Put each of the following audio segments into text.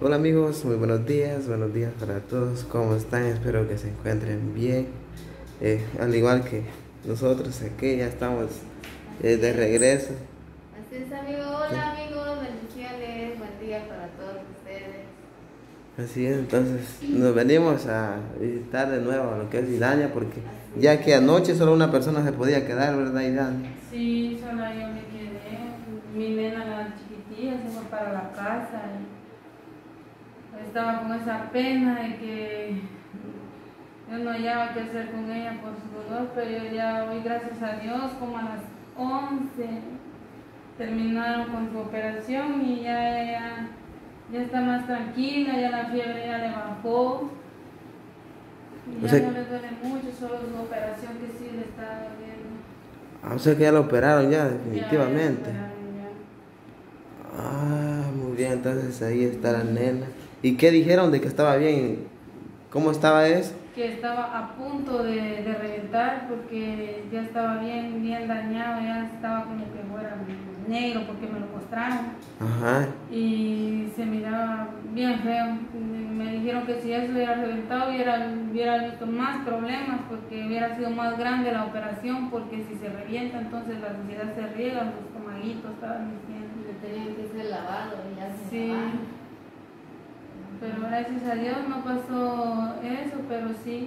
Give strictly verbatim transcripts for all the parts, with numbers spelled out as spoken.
Hola amigos, muy buenos días, buenos días para todos, ¿cómo están? Espero que se encuentren bien, eh, al igual que nosotros aquí ya estamos eh, de regreso. Así es, amigo. Hola amigos, bendiciones, buen día para todos ustedes. Así es, entonces nos venimos a visitar de nuevo a lo que es Idania, porque ya que anoche solo una persona se podía quedar, ¿verdad, Idania? Sí, solo yo me quedé. Mi nena, la chiquitilla, se fue para la casa y estaba con esa pena de que yo no hallaba qué hacer con ella por su dolor, pero yo ya hoy, gracias a Dios, como a las once terminaron con su operación y ya ella ya está más tranquila, ya la fiebre ya le bajó. Y O ya sea, no le duele mucho, solo su operación que sí le está doliendo. o sea que ya lo operaron ya, Ya, ya la definitivamente. operaron ya. Ah, muy bien, entonces ahí está la nena. ¿Y qué dijeron de que estaba bien? ¿Cómo estaba eso? Que estaba a punto de, de reventar porque ya estaba bien, bien dañado, ya estaba como que fuera negro porque me lo mostraron Ajá. y se miraba bien feo. Me dijeron que si eso hubiera reventado hubiera, hubiera visto más problemas porque hubiera sido más grande la operación, porque si se revienta entonces la suciedad se riega, los estomaguitos estaban diciendo. Le tenían que ser lavado y ya se Sí. lavaron. Pero gracias a Dios no pasó eso, pero sí,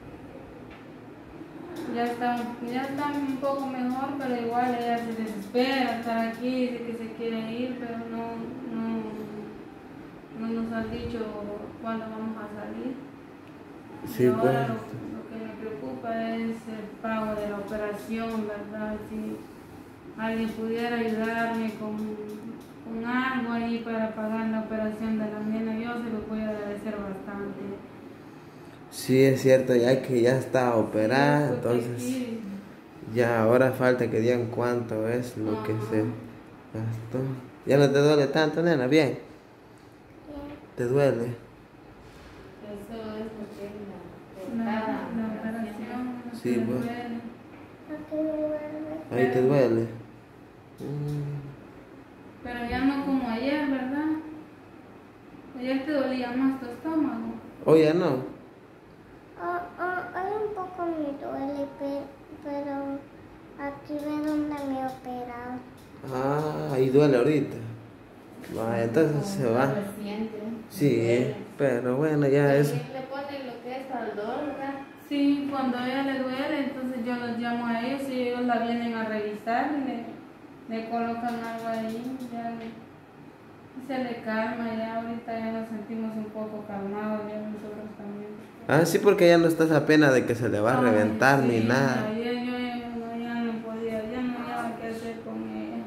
ya está, ya está un poco mejor, pero igual ella se desespera estar aquí, dice que se quiere ir, pero no, no, no nos han dicho cuándo vamos a salir. Sí, Y pues. ahora lo, lo que me preocupa es el pago de la operación, ¿verdad? Si alguien pudiera ayudarme con, con algo ahí para pagar la operación de la nena, yo se lo voy a agradecer bastante. Sí, es cierto, ya que ya está operada, Sí, porque entonces sí. ya ahora falta que digan cuánto es lo que se Ajá. gastó. Ya no te duele tanto, nena, bien. ¿Te duele? Eso es porque es la, por La, cada la operación. operación, Sí, me pues. duele. Ahí te duele. Mm. Pero ya no como ayer, ¿verdad? Ayer te dolía más tu estómago. Oh, ya no. Ah, ah, hay un poco me duele, pe- pero aquí ve donde me operaron. Ah, ahí duele ahorita. Va, entonces se Como va. reciente. Sí, Duele. pero bueno, ya eso. También le ponen lo que es aldol, ¿verdad? Sí, cuando a ella le duele, entonces yo los llamo a ellos y ellos la vienen a revisar y le, le colocan algo ahí, ya y se le calma, ya ahorita ya nos sentimos un poco calmados, ya nosotros también. Ah, sí, porque ya no está esa pena de que se le va a Ay, reventar ni sí, nada. ayer yo ya no, ya no podía, ya no había qué hacer con ella.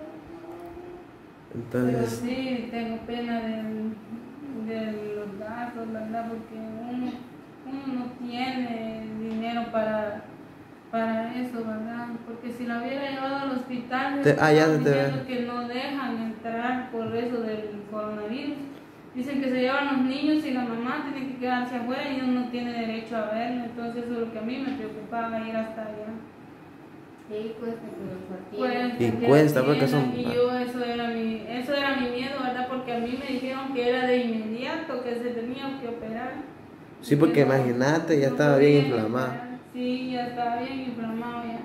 Pero Entonces, sí, tengo pena de, de los gastos, ¿verdad? Porque uno, uno no tiene dinero para, para eso, ¿verdad? Porque si la hubiera llevado al hospital, te, ah, ya estaban te diciendo ve. que no dejan entrar por eso del coronavirus. Dicen que se llevan los niños y la mamá tiene que quedarse afuera y uno no tiene derecho a verlo. Entonces eso es lo que a mí me preocupaba, ir hasta allá. Sí, cuesta que los Pues, atiendan. Y que cuesta porque atiendan, son. y yo eso era mi eso era mi miedo, ¿verdad? Porque a mí me dijeron que era de inmediato, que se tenía que operar. Sí, Y que porque no- imagínate, ya no estaba bien podían inflamado. esperar. Sí, ya estaba bien inflamado ya.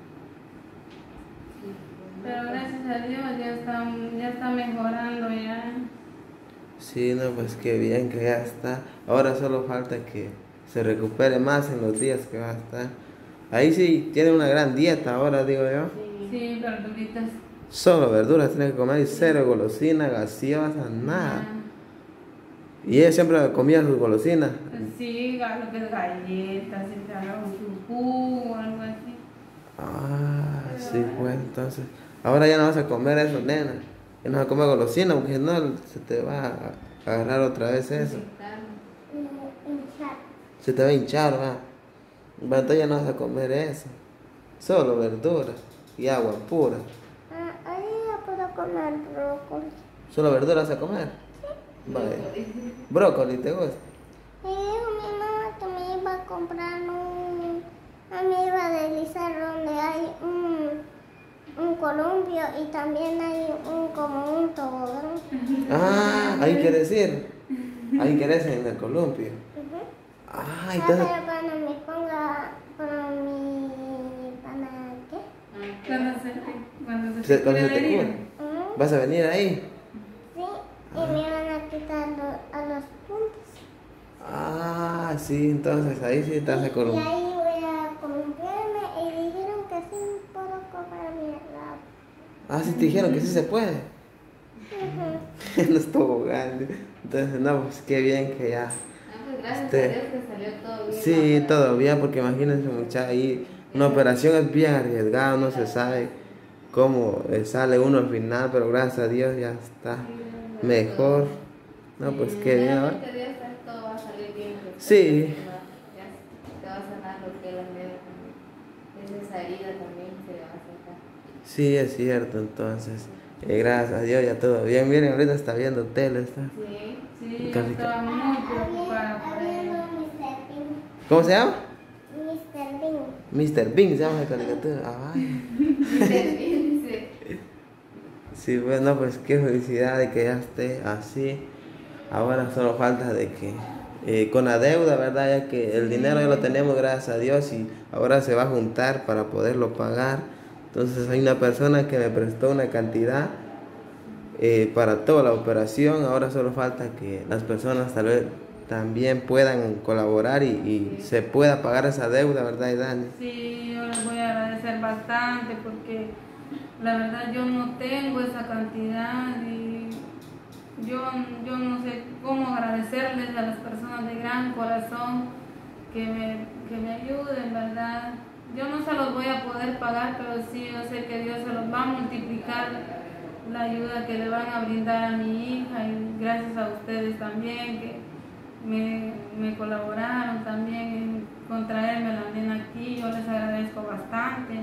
Sí, Pero pues, gracias a Dios ya está, ya está mejorando ya. Sí, no, pues qué bien que ya está. Ahora solo falta que se recupere más en los días que va a estar. Ahí sí tiene una gran dieta ahora, digo yo. sí. Sí, verduritas. Solo verduras tiene que comer y cero golosina, gaseosa, nada. Y ella siempre comía sus golosinas. Sí, ga- lo que es galletas, y te haga un jugo, algo así. Ah, sí, pues entonces. Ahora ya no vas a comer eso, nena. Ya no vas a comer golosina, porque si no se te va a agarrar otra vez eso. Inyectarlo. Me hincha. Se te va a hinchar, va. Va, entonces ya no vas a comer eso. Solo verduras y agua pura. Ah, ahí ya puedo comer brócoli. ¿Solo verduras a comer? Vale. Brócoli, ¿te gusta? Me dijo mi mamá que me iba a comprar un... A mí iba a deslizar donde hay un un columpio y también hay un como un tobogán. Ah, ahí quieres ir. Ahí quieres ir en el columpio. Ujú. Ah, Ah, entonces. pero cuando me ponga por mi... ¿Para qué? Cuando se te, cuando se Se- te cuando cure se la te herida. cure. Ujú. ¿Vas a venir ahí? Sí, y me van a quitar lo- a los puntos. Ah, sí, entonces ahí sí estás Y, de y columpio. ahí voy a columpiarme y dijeron que sí puedo coger mi helado. Ah, sí te dijeron que sí se puede. Ujú. No es tobogán. Entonces, no, pues qué bien que ya. Ah, pues gracias Este, a Dios que salió todo bien. Sí, ¿no? todo bien, porque imagínense, muchachos, ahí una operación es bien arriesgada, no se sabe cómo eh, sale uno al final, pero gracias a Dios ya está mejor. No, pues qué bien, ¿verdad? Primeramente Dios, todo va a salir bien. Sí. Ya te va a sanar lo que es la mera. Es esa herida también se le va a sacar. Sí, es cierto, entonces, eh, gracias a Dios ya todo bien. Miren, ahorita está viendo tele, está. Sí. Sí, yo Casi que- estaba muy preocupada por Había ella. mister Bean. ¿Cómo se llama? mister Bean. mister Bean se llama la caricatura. Ay. Dice, Sí, bueno, pues qué felicidad de que ya esté así. Ahora solo falta de que eh, con la deuda, ¿verdad? Ya que el dinero ya lo tenemos, gracias a Dios, y ahora se va a juntar para poderlo pagar. Entonces hay una persona que me prestó una cantidad eh, para toda la operación. Ahora solo falta que las personas tal vez también puedan colaborar y, y se pueda pagar esa deuda, ¿verdad, Dani? Sí, yo les voy a agradecer bastante porque la verdad yo no tengo esa cantidad y yo, yo no sé cómo agradecerles a las personas de gran corazón que me, que me ayuden, ¿verdad? Yo no se los voy a poder pagar, pero sí yo sé que Dios se los va a multiplicar la ayuda que le van a brindar a mi hija y gracias a ustedes también que me, me colaboraron también en contraerme la nena aquí, yo les agradezco bastante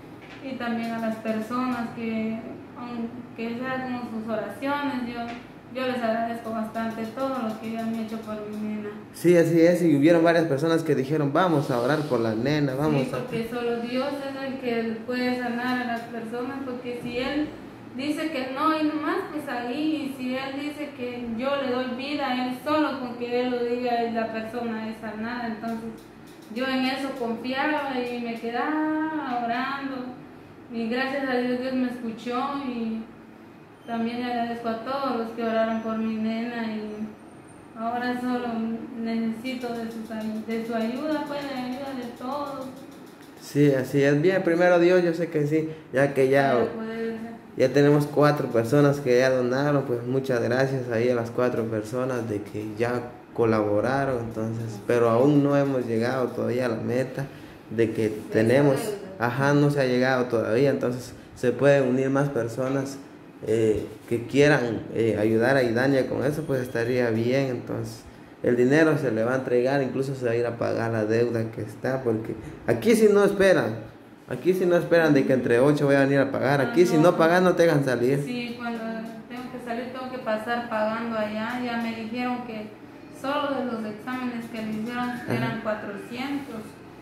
y también a las personas que aunque sea con sus oraciones, yo, yo les agradezco bastante todo lo que han hecho por mi nena. Sí, así es, y hubieron varias personas que dijeron, vamos a orar por la nena, vamos Sí, a... porque solo Dios es el que puede sanar a las personas, porque si Él dice que no y nomás, pues ahí, y si Él dice que yo le doy vida, Él solo con que Él lo diga, la persona es sanada. Entonces yo en eso confiaba y me quedaba orando, y gracias a Dios Dios me escuchó, y también le agradezco a todos los que oraron por mi nena, y ahora solo necesito de su, de su ayuda, pues de la ayuda de todos. Sí, así es. Bien, primero Dios, yo sé que sí, ya que ya, para poder- ya tenemos cuatro personas que ya donaron, pues muchas gracias ahí a las cuatro personas de que ya colaboraron, entonces, pero aún no hemos llegado todavía a la meta de que tenemos, ajá, no se ha llegado todavía, entonces se pueden unir más personas eh, que quieran eh, ayudar a Idania con eso, pues estaría bien, entonces el dinero se le va a entregar, incluso se va a ir a pagar la deuda que está, porque aquí sí no esperan, aquí sí no esperan de que entre ocho vayan a venir a pagar, aquí si no pagan no te dejan salir. Sí, cuando tengo que salir tengo que pasar pagando allá, ya me dijeron que solo de los exámenes que le hicieron eran cuatrocientos.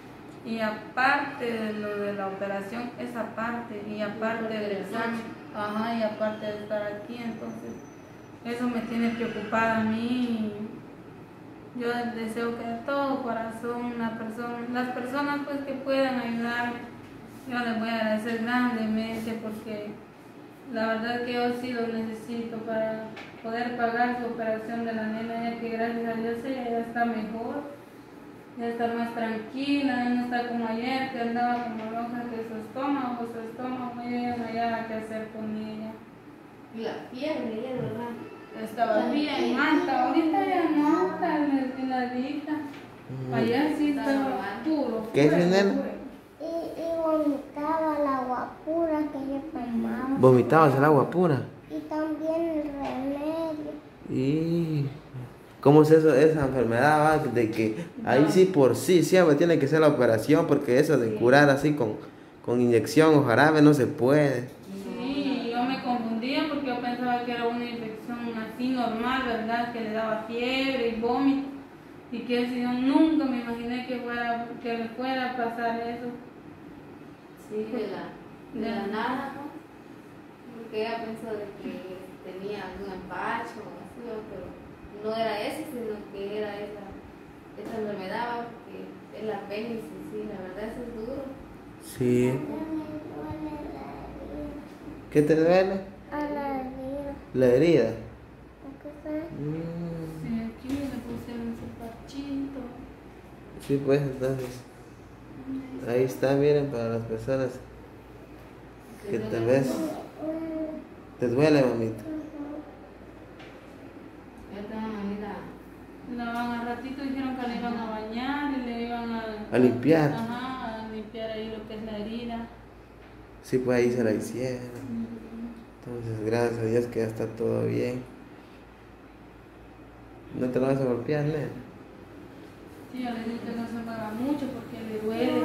Y aparte de lo de la operación, esa parte, y aparte del examen, ajá, y aparte de estar aquí, entonces eso me tiene preocupada a mí. Yo deseo que de todo corazón la persona, las personas pues que puedan ayudarme, yo les voy a agradecer grandemente porque la verdad que yo sí lo necesito para poder pagar su operación de la nena, ya que gracias a Dios ella ya está mejor. Ya está más tranquila, ya no está como ayer, que andaba como loca, que su estómago, su estómago, yo ya no hallaba qué hacer con ella. y la fiebre, ya, ¿verdad? Estaba bien alta, ahorita ya no, está en la vida. Ayer sí estaba puro. ¿Qué es, fuego, nena? fuego. Y, y vomitaba el agua pura que yo tomaba. Vomitabas el agua pura. Y también el remedio. Y ¿cómo es eso, esa enfermedad, va? De que ahí sí por sí siempre tiene que ser la operación, porque eso de curar así con, con inyección o jarabe no se puede. Sí, yo me confundía porque yo pensaba que era una infección así normal, ¿verdad? Que le daba fiebre y vómito. Y que si yo nunca me imaginé que fuera, que le fuera a pasar eso. Sí, de la, de la nada, ¿no? Porque ella pensó de que tenía algún empacho o así, ¿no? Pero no era eso, sino que era esa, esa enfermedad, porque es la apéndice, sí, la verdad eso es duro. Sí. ¿Qué te duele? A la herida. La herida. ¿Qué fue? Mm. Sí, aquí le pusieron su parchito. Sí, pues entonces. Ahí está, miren, para las personas que tal vez te duele, mamita. Yo tengo una amiga. La van a ratito, dijeron que le iban a bañar y le iban a... A limpiar. Ajá, a limpiar ahí lo que es la herida. Sí, pues ahí se la hicieron. Entonces, gracias a Dios que ya está todo bien. ¿No te lo vas a golpear, nena? Sí, yo le dije que no se mueva mucho porque le duele.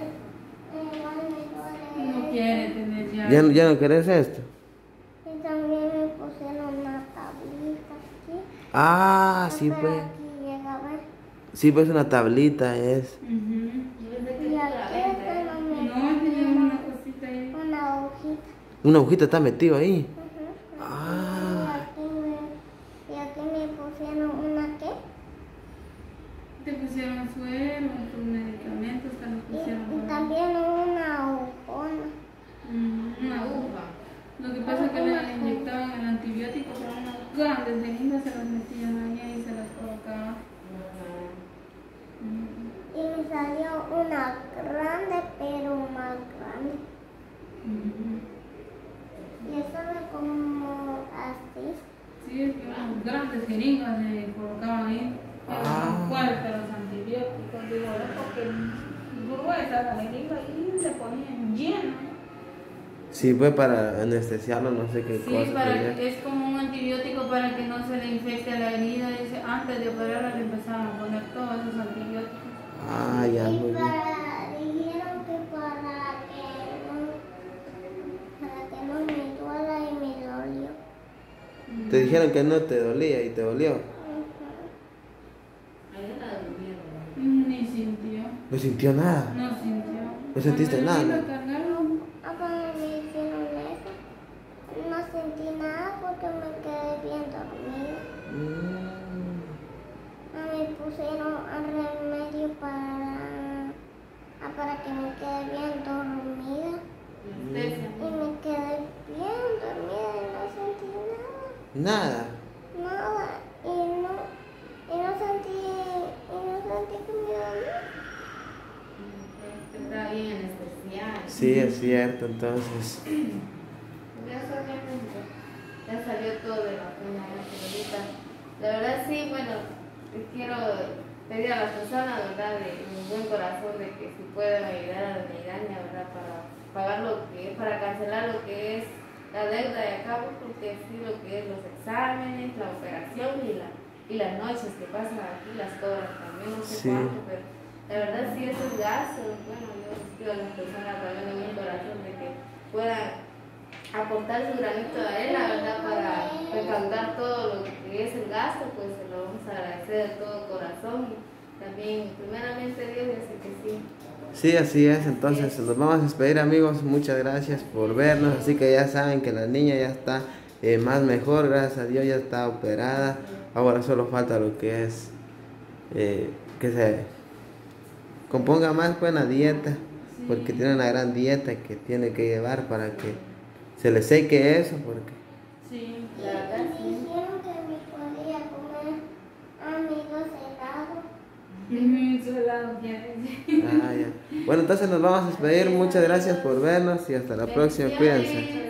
No quiere tener ya. ¿Ya, no- ya no querés esto? Y también me pusieron una tablita aquí. Ah, sí, Pero pues. aquí llegaba. Sí, pues una tablita es. Ujú. Yo pensé que Y era aquí la está venta. no No, me tenía una cosita ahí. una hojita. Una agujita está metido ahí. Ujú. Ah. Y aquí me, y aquí me pusieron una qué. Te pusieron suero, tus medicamentos te los Y, pusieron. y por ahí. también una agujona. Ujú, Una Una aguja. uva. Lo que pasa es que le inyectaban el antibiótico, pero unas grandes jeringas se las metían ahí y se las colocaban. Ujú. Y me salió una grande, pero más grande. Ujú. Y eso me como así. Sí, es que unas grandes jeringas le colocaban ahí. Eran Ah. fuertes los antibióticos, digo, era porque gruesa la jeringa y se ponían llenas. Sí, pues para anestesiarlo, no sé qué Sí, cosa. para sería. que, es como un antibiótico para que no se le infecte la herida. Dice, antes de operarla le empezaban a poner todos esos antibióticos. Ah, ya, Y muy bien. para, dijeron que para que no, para que no me duela y me dolió. Te dijeron que no te dolía y te dolió. Ujú. Ahí la durmieron. Ni sintió, No sintió nada. no sintió. ¿No sentiste Cuando nada? le vino a cargarlo, Ah, cuando me hicieron eso, no sentí nada porque me quedé bien dormida. Mm. Ah, me pusieron el remedio para, ah, para que me quede bien dormida. Anestesia. Y me quedé bien dormida y no sentí nada. Nada. Nada. Y no, y no sentí, y no sentí que me dolía. Está bien anestesiada. Sí, es cierto, entonces. Ya solamente ya salió todo de la pena, ya señorita. La verdad sí, bueno, quiero pedir a las personas, ¿verdad? De un buen corazón de que si puedan ayudar a la Migraña, ¿verdad? Para pagar lo que, para cancelar lo que es la deuda de acá, porque sí lo que es los exámenes, la operación y la y las noches que pasan aquí las cobran también, no sé Sí. cuánto, pero la verdad sí esos gastos, bueno, yo les pido a las personas también de buen corazón de que puedan aportar su granito de arena, ¿verdad? Para recaudar todo lo que es el gasto, pues se lo vamos a agradecer de todo corazón. Y también, primeramente Dios, yo sé que sí. Sí, así es. Entonces nos vamos a despedir, amigos. Muchas gracias por vernos. Así que ya saben que la niña ya está eh, más mejor, gracias a Dios, ya está operada. Ahora solo falta lo que es eh, que se componga más buena dieta, porque tiene una gran dieta que tiene que llevar para que se le seque eso, porque sí. La verdad Me sí. dijeron que me podía comer amigos helados. Ujú, su helado quiere. ah, ya. Bueno, entonces nos vamos a despedir. Muchas gracias por vernos y hasta la próxima. Cuídense.